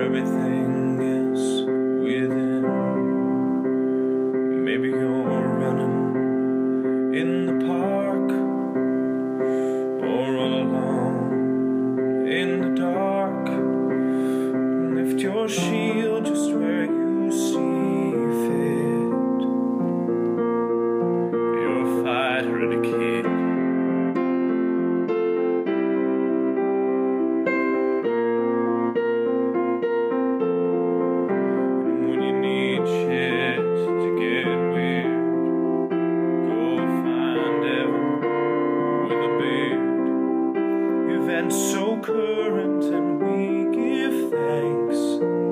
everything is within. Maybe you're running in the park, or all alone in the dark. Lift your shield just where you see fit. You're a fighter and a kid. So current, and we give thanks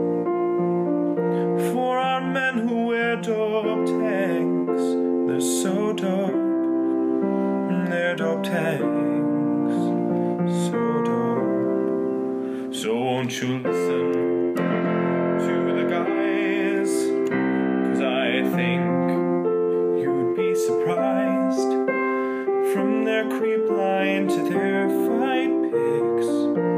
for our men who wear dope tanks. They're so dope, they're dope tanks, so dope. So won't you listen to the guys, 'cause I think you'd be surprised. From their creep line to their fight pigs,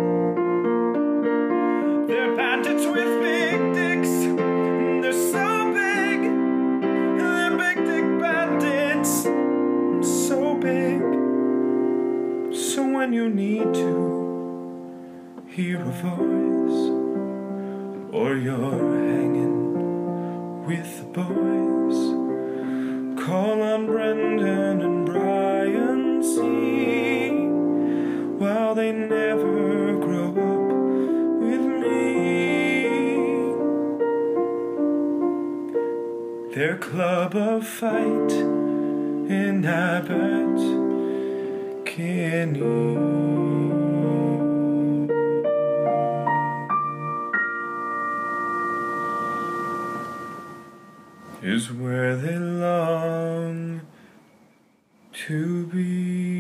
they're bandits with big dicks. They're so big, they're big dick bandits, so big. So when you need to hear a voice, or you're hanging with the boys, call on Brendan and Brian C. While they never grow up with me. Their club of fight in Abbott Kinney is where they long to be.